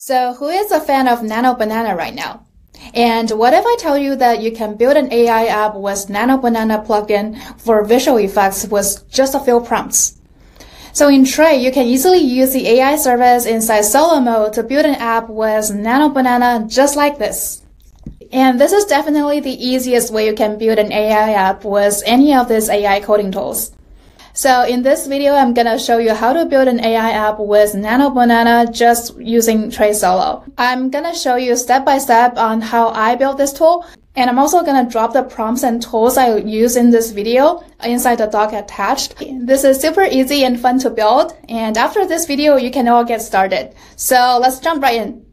So who is a fan of Nano Banana right now? And what if I tell you that you can build an AI app with Nano Banana plugin for visual effects with just a few prompts? So in TRAE, you can easily use the AI service inside solo mode to build an app with Nano Banana just like this. And this is definitely the easiest way you can build an AI app with any of these AI coding tools. So in this video, I'm going to show you how to build an AI app with Nano Banana just using TRAE Solo. I'm going to show you step by step on how I built this tool. And I'm also going to drop the prompts and tools I use in this video inside the doc attached. This is super easy and fun to build. And after this video, you can all get started. So let's jump right in.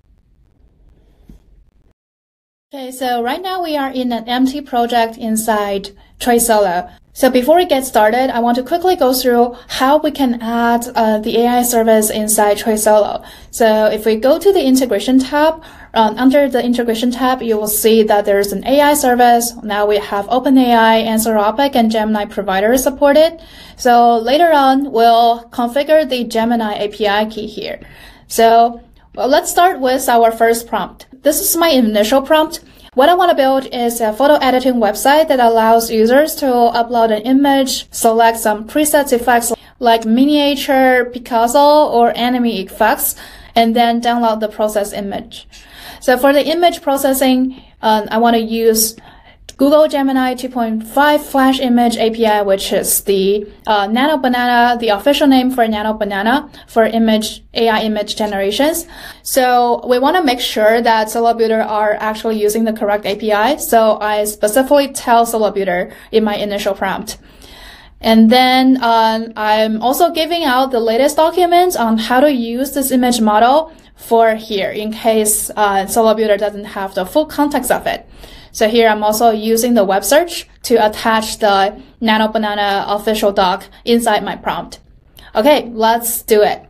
Okay, so right now we are in an empty project inside TRAE Solo. So before we get started, I want to quickly go through how we can add the AI service inside TRAE Solo. So if we go to the integration tab, under the integration tab, you will see that there's an AI service. Now we have OpenAI, Anthropic, and Gemini providers supported. So later on, we'll configure the Gemini API key here. So let's start with our first prompt. This is my initial prompt. What I want to build is a photo editing website that allows users to upload an image, select some presets effects like miniature, Picasso, or anime effects, and then download the processed image. So for the image processing, I want to use Google Gemini 2.5 Flash Image API, which is the Nano Banana, the official name for Nano Banana for AI image generations. So we want to make sure that Solo Builder are actually using the correct API. So I specifically tell Solo Builder in my initial prompt. And then I'm also giving out the latest documents on how to use this image model for here in case Solo Builder doesn't have the full context of it. So here I'm also using the web search to attach the Nano Banana official doc inside my prompt. Okay, let's do it.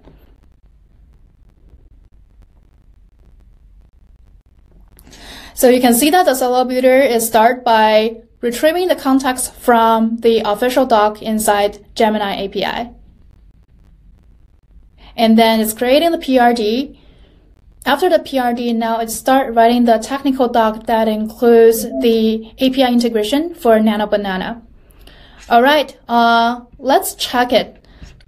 So you can see that the Solo Builder is start by retrieving the context from the official doc inside Gemini API. And then it's creating the PRD. After the PRD, now it start writing the technical doc that includes the API integration for Nano Banana. All right, let's check it.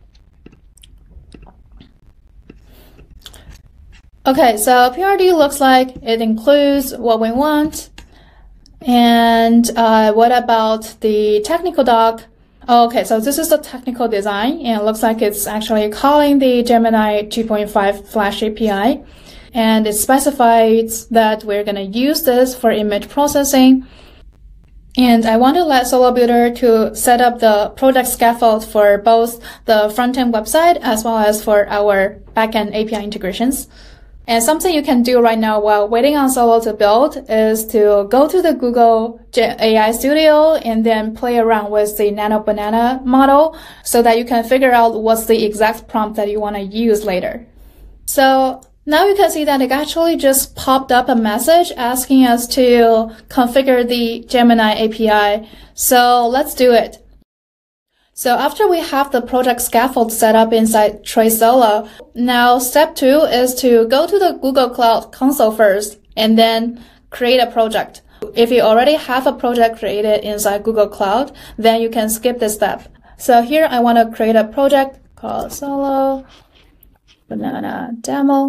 Okay, so PRD looks like it includes what we want. And what about the technical doc? Okay, so this is the technical design, and it looks like it's actually calling the Gemini 2.5 Flash API. And it specifies that we're going to use this for image processing. And I want to let Solo Builder to set up the project scaffold for both the front-end website as well as for our back-end API integrations. And something you can do right now while waiting on Solo to build is to go to the Google AI Studio and then play around with the Nano Banana model so that you can figure out what's the exact prompt that you want to use later. So now you can see that it actually just popped up a message asking us to configure the Gemini API. So let's do it. So after we have the project scaffold set up inside TRAE Solo, now step 2 is to go to the Google Cloud Console first and then create a project. If you already have a project created inside Google Cloud, then you can skip this step. So here I want to create a project called Solo Banana Demo.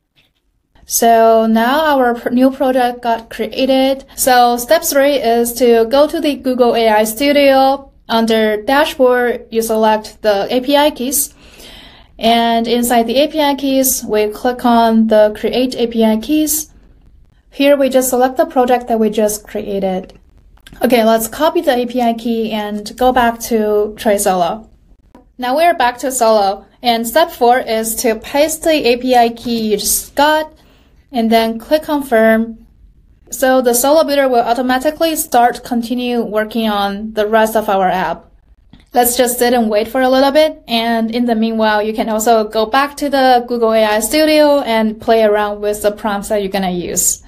So now our new project got created. So step 3 is to go to the Google AI Studio. Under Dashboard, you select the API keys. And inside the API keys, we click on the Create API keys. Here we just select the project that we just created. Okay, let's copy the API key and go back to TRAE Solo. Now we're back to Solo. And step 4 is to paste the API key you just got and then click Confirm. So the Solo Builder will automatically continue working on the rest of our app. Let's just sit and wait for a little bit. And in the meanwhile, you can also go back to the Google AI Studio and play around with the prompts that you're going to use.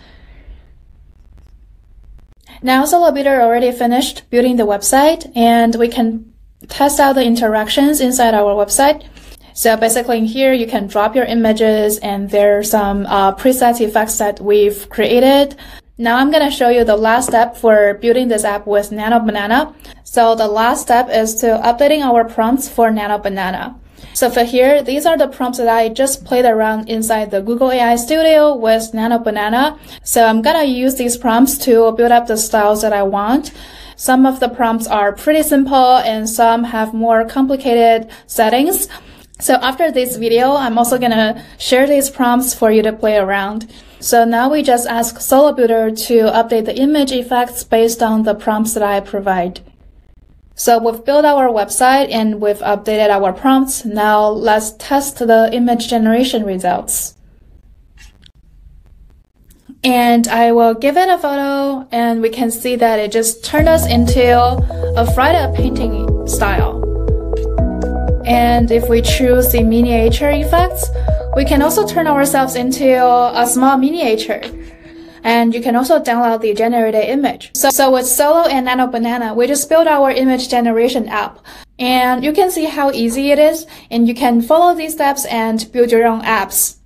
Now Solo Builder already finished building the website, and we can test out the interactions inside our website. So basically in here, you can drop your images and there are some preset effects that we've created. Now I'm going to show you the last step for building this app with Nano Banana. So the last step is to updating our prompts for Nano Banana. So for here, these are the prompts that I just played around inside the Google AI Studio with Nano Banana. So I'm going to use these prompts to build up the styles that I want. Some of the prompts are pretty simple and some have more complicated settings. So after this video, I'm also going to share these prompts for you to play around. So now we just ask Solo Builder to update the image effects based on the prompts that I provide. So we've built our website and we've updated our prompts. Now let's test the image generation results. And I will give it a photo and we can see that it just turned us into a Friday painting style. And if we choose the miniature effects, we can also turn ourselves into a small miniature. And you can also download the generated image. So with Solo and Nano Banana, we just built our image generation app. And you can see how easy it is. And you can follow these steps and build your own apps.